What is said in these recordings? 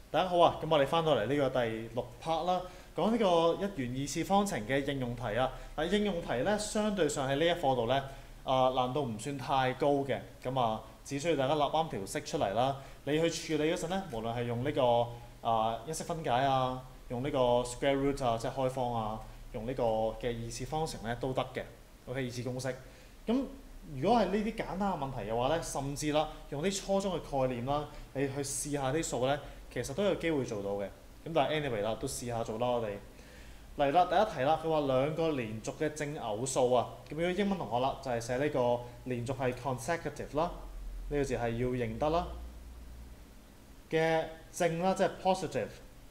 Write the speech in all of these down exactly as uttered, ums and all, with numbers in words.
大家好啊！咁我哋翻到嚟呢個第六 part 啦，講呢個一元二次方程嘅應用題啊。嗱，應用題咧相對上喺呢一課度咧，啊、難度唔算太高嘅，咁啊只需要大家立啱條式出嚟啦。你去處理嗰陣咧，無論係用呢、個啊因式分解啊，用呢個 square root 啊，即係開方啊，用呢個嘅二次方程咧都得嘅。OK，二次公式。咁如果係呢啲簡單嘅問題嘅話咧，甚至啦用啲初中嘅概念啦，你去試下啲數咧。其實都有機會做到嘅，咁但係 anyway 啦，都試下做啦我哋。嚟啦，第一題啦，佢話兩個連續嘅正偶數啊，咁如果英文同學啦，就係寫呢個連續係 consecutive 啦，呢個字係要認得啦。嘅正啦，即係 positive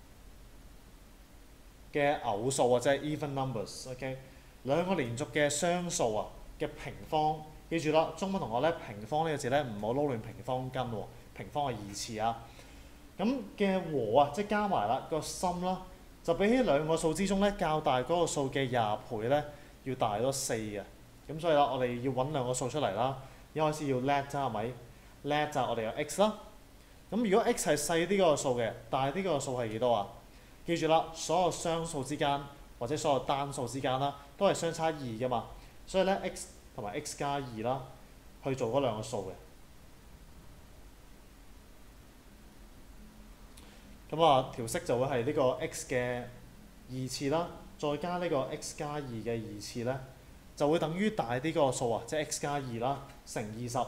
嘅偶數啊，即係 even numbers，OK。兩個連續嘅雙數啊嘅平方，記住啦，中文同學咧平方呢個字咧唔好撈亂平方根喎，平方係義詞啊。咁嘅和啊，即係加埋啦個心啦，就比起兩個數之中咧較大嗰個數嘅廿倍咧，要大多四嘅。咁所以啦，我哋要揾兩個數出嚟啦。一開始要叻啫，係咪？叻就係我哋有 x 啦。咁如果 x 係細啲嗰個數嘅，大啲嗰個數係幾多啊？記住啦，所有雙數之間或者所有單數之間啦，都係相差二㗎嘛。所以咧 x 同埋 x 加二啦，去做嗰兩個數嘅。咁啊，條式就會係呢個 x 嘅二次啦，再加呢個 x 加二嘅二次咧，就會等於大啲嗰個數啊，即係 x 加二啦，乘二十，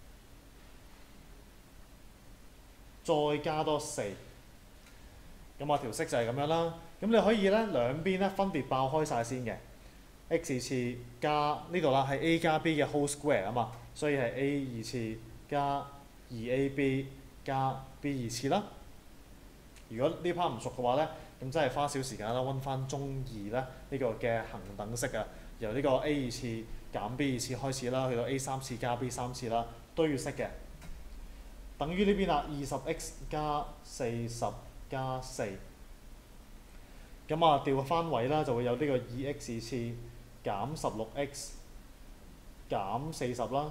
再加多四。咁啊，條式就係咁樣啦。咁你可以咧兩邊咧分別爆開晒先嘅 x 二次加呢度啦，係 a 加 b 嘅 whole square 啊嘛，所以係 a 二次加二 a b 加 b 二次啦。如果呢 part 唔熟嘅話咧，咁真係花少時間啦，温翻中二咧呢個嘅恒等式啊，由呢個 a 二次減 b 二次開始啦，去到 a 三次加 b 三次啦，都要識嘅。等於呢邊啦，二十 x 加四十加四。咁啊，調翻位啦，就會有呢個二 x 二次減十六 x 減四十啦。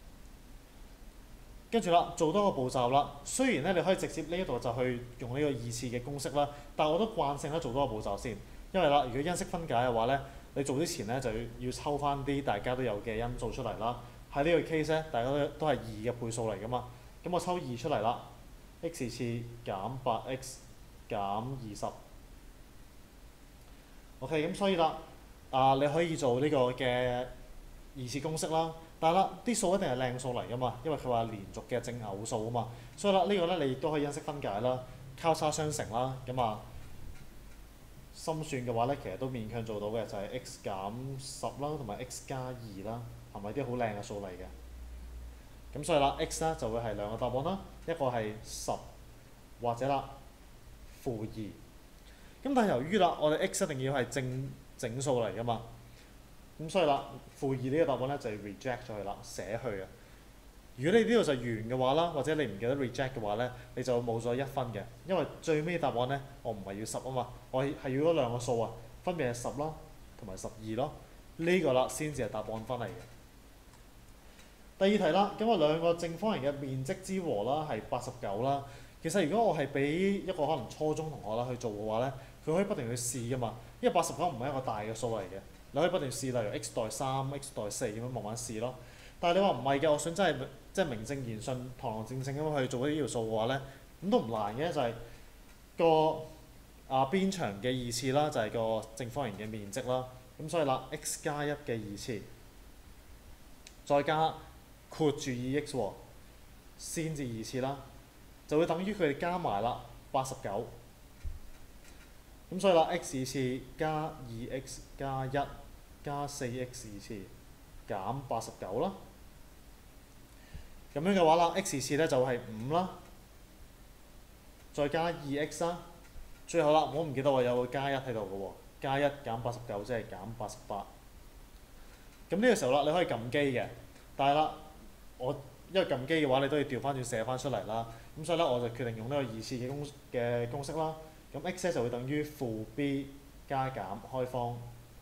跟住啦，做多個步驟啦。雖然咧你可以直接呢一度就去用呢個二次嘅公式啦，但係我都慣性咧做多個步驟先，因為啦，如果因式分解嘅話咧，你做之前咧就要要抽翻啲大家都有嘅因素出嚟啦。喺呢個 case 咧，大家都都係二嘅倍數嚟噶嘛，咁我抽二出嚟啦 ，x 次減八 x 減二十。OK，咁所以啦，啊你可以做呢個嘅二次公式啦。但係啦，啲數一定係靚數嚟㗎嘛，因為佢話連續嘅正偶數啊嘛，所以啦呢個咧你亦都可以因式分解啦，交叉相乘啦，咁啊心算嘅話咧，其實都勉強做到嘅，就係、是、x 減十啦，同埋 x 加二啦，係咪啲好靚嘅數嚟嘅？咁所以啦 x 咧就會係兩個答案啦，一個係十或者啦負二。咁但係由於啦，我哋 x 一定要係正整數嚟㗎嘛。咁所以啦，負二呢個答案咧就係 reject 咗佢啦，捨去啊。如果你呢度就圓嘅話啦，或者你唔記得 reject 嘅話咧，你就冇咗一分嘅，因為最尾答案咧，我唔係要十啊嘛，我係要嗰兩個數啊，分別係十啦同埋十二咯，呢個啦先至係答案翻嚟嘅。第二題啦，咁啊兩個正方形嘅面積之和啦係八十九啦。其實如果我係俾一個可能初中同學啦去做嘅話咧，佢可以不斷去試㗎嘛，因為八十九唔係一個大嘅數嚟嘅。你可以不斷試，例如 x 代三、x 代四咁樣慢慢試咯。但係你話唔係嘅，我想真係即係名正言順、堂堂正正咁樣去做呢條數嘅話咧，咁都唔難嘅，就係、是、個啊邊長嘅二次啦，就係、是、個正方形嘅面積啦。咁所以啦 ，x 加一嘅二次，再加括住二 x 喎，先至二次啦，就會等於佢哋加埋啦八十九。咁所以啦 ，x 二次加二 x 加一加四 x 二次減八十九啦。咁樣嘅話啦 ，x 二次咧就係五啦，再加二 x 啦，最後啦，唔好唔記得我有個加一喺度嘅喎，加一減八十九即係減八十八。咁呢個時候啦，你可以撳機嘅，但係啦，我因為撳機嘅話，你都要調翻轉寫翻出嚟啦。咁所以咧，我就決定用呢個二次嘅公嘅公式啦。咁 x 咧就會等於負 b 加減開方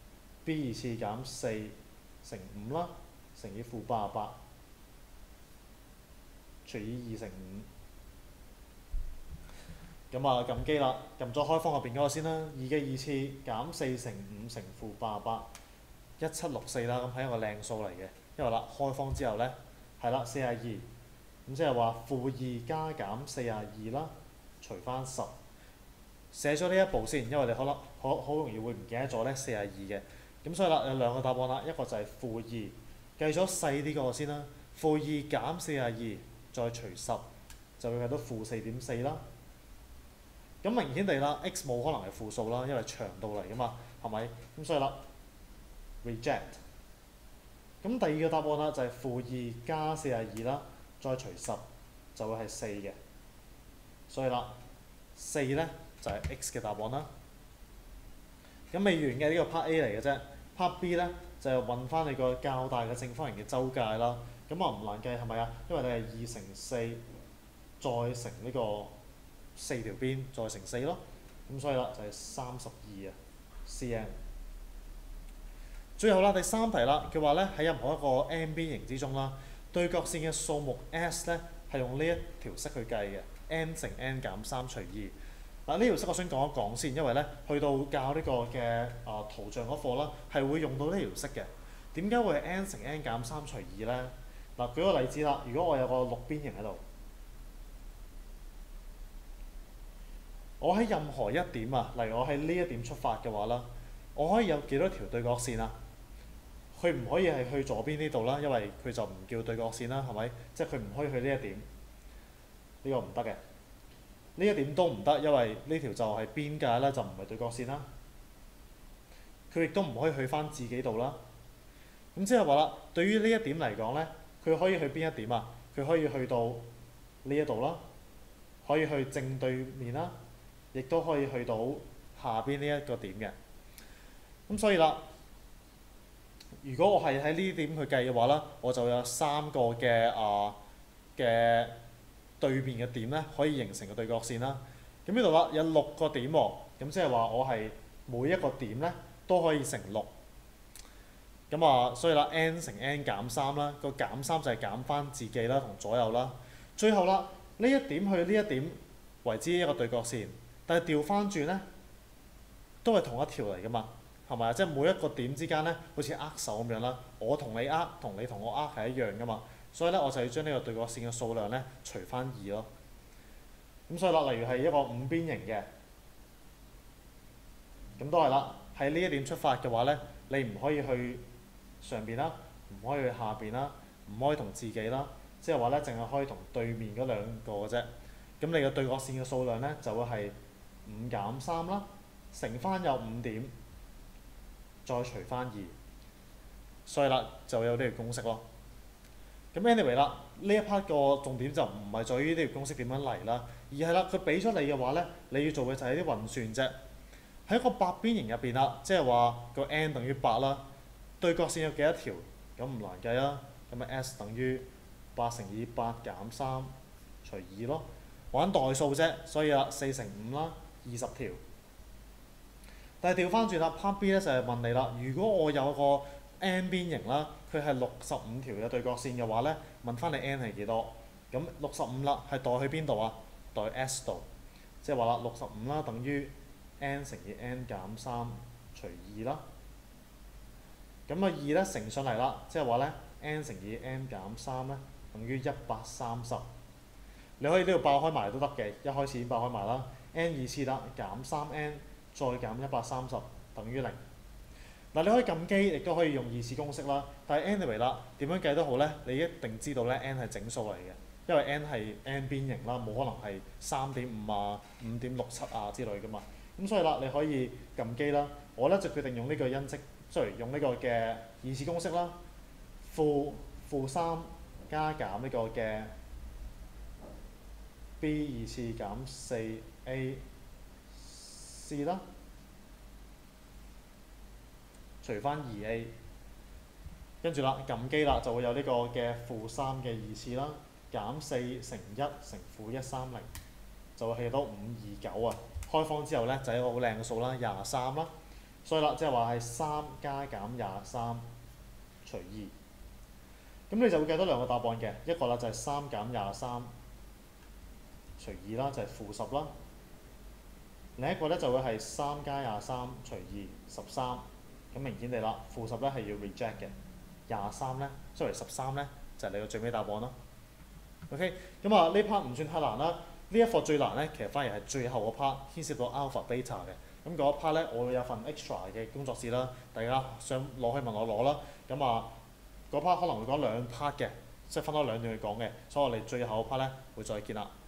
b 二次減四乘五啦，乘以負八十八，除以二乘五。 咁啊撳機啦，撳咗開方入邊嗰個先啦，二嘅二次減四乘五乘負八十八，一七六四啦，咁係一個靚數嚟嘅，因為啦開方之後咧係啦四十二，咁即係話負二加減四十二啦，除翻十，寫咗呢一步先，因為你可能好好容易會唔記得咗咧四十二嘅，咁所以啦有兩個答案啦，一個就係負二，計咗細啲嗰個先啦，負二減四十二再除十，就會計到負四點四啦。咁明顯地啦 ，x 冇可能係負數啦，因為長度嚟噶嘛，係咪？咁所以啦 ，reject。咁第二個答案啦，就係負二加四十二啦，再除十就會係四嘅。所以啦，四咧就係、是、x 嘅答案啦。咁未完嘅呢、這個 part A 嚟嘅啫 ，part B 咧就係揾翻你個較大嘅正方形嘅周界啦。咁啊唔難計係咪啊？因為你係二乘四再乘呢、這個。四條邊再乘四咯，咁所以啦就係三十二啊 cm。最後啦第三題啦，佢話咧喺任何一個 M 邊形之中啦，對角線嘅數目 s 咧係用呢一條式去計嘅 ，n 乘 n 減三除二。嗱呢條式我想講一講先，因為咧去到教呢個嘅啊、呃、圖像嗰課啦，係會用到呢條式嘅。點解會係 n 乘 n 減三除二咧？嗱舉個例子啦，如果我有個六邊形喺度。我喺任何一點啊，例如我喺呢一點出發嘅話啦，我可以有幾多條對角線啊？佢唔可以係去左邊呢度啦，因為佢就唔叫對角線啦，係咪？即係佢唔可以去呢一點，呢、呢個唔得嘅。呢一點都唔得，因為呢條就係邊界啦，就唔係對角線啦。佢亦都唔可以去翻自己度啦。咁即係話啦，對於呢一點嚟講咧，佢可以去邊一點啊？佢可以去到呢一度啦，可以去正對面啦。亦都可以去到下邊呢一個點嘅，咁所以啦，如果我係喺呢點去計嘅話啦，我就有三個嘅啊嘅對面嘅點咧，可以形成個對角線啦。咁呢度啦有六個點喎，咁即係話我係每一個點咧都可以乘六。咁啊，所以啦 n 乘 n 減三啦，個減三就係減翻自己啦同左右啦。最後啦，呢一點去呢一點為之一個對角線。但係調翻轉咧，都係同一條嚟噶嘛，係咪啊？即係每一個點之間咧，好似握手咁樣啦。我同你握，同你同我握係一樣噶嘛。所以咧，我就要將呢個對角線嘅數量咧除翻二咯。咁所以啦，例如係一個五邊形嘅，咁都係啦。喺呢一點出發嘅話咧，你唔可以去上邊啦，唔可以去下邊啦，唔可以同自己啦。即係話咧，淨係可以同對面嗰兩個嘅啫。咁你嘅對角線嘅數量咧就會係五減三啦，乘翻有五點，再除翻二，所以啦就有呢條公式咯。咁 anyway 啦，呢一 part 個重點就唔係在於呢條公式點樣嚟啦，而係啦佢俾咗你嘅話咧，你要做嘅就係啲運算啫。喺一個八邊形入邊啦，即係話個 n 等於八啦，對角線有幾多條？咁唔難計啦。咁啊 s 等於八乘以八減三除二咯。玩代數啫，所以啊四乘五啦，二十條。但係調翻轉啦 ，part B 咧就係問你啦，如果我有個 n 邊形啦，佢係六十五條嘅對角線嘅話咧，問翻你 n 係幾多？咁六十五啦，係代去邊度啊？代 s 度，即係話啦，六十五啦等於 n 乘以 n 減三除二啦。咁啊二咧乘上嚟啦，即係話咧 n 乘以 n 減三咧等於一百三十。你可以呢度爆開埋都得嘅，一開始已經爆開埋啦。n 二次啦，減三 n 再減一百三十等於零。嗱，你可以撳機，亦都可以用二次公式啦。但係 anyway 啦，點樣計都好咧，你一定知道咧 n 係整數嚟嘅，因為 n 係 n 邊形啦，冇可能係三點五啊、五點六七啊之類噶嘛。咁所以啦，你可以撳機啦。我咧就決定用呢個因式，即係用呢個嘅二次公式啦。負負三加減呢個嘅 b 二次減四 a c 啦，除翻二 a， 跟住啦撳機啦，就會有呢個嘅負三嘅二次啦，減四乘一乘負一三零，就會去到五二九啊。開方之後咧就係一個好靚嘅數啦，廿三啦。所以啦，即係話係三加減廿三除二，咁你就會計到兩個答案嘅，一個啦就係三減廿三除二啦，就係負十啦。 另一個咧就會係三加廿三除二十三，咁明顯地啦，負十咧係要 reject 嘅，廿三咧，sorry 十三咧就係、是、你個最尾答案咯。OK， 咁啊呢 part 唔算太難啦。呢一課最難咧，其實反而係最後嗰 part 牽涉到 alpha beta 嘅。咁嗰一 part 咧，我會有份 extra 嘅工作紙啦，大家想攞去問我攞啦。咁啊嗰 part 可能會講兩 part 嘅，即係分開兩段去講嘅，所以我哋最後嗰 part 咧會再見啦。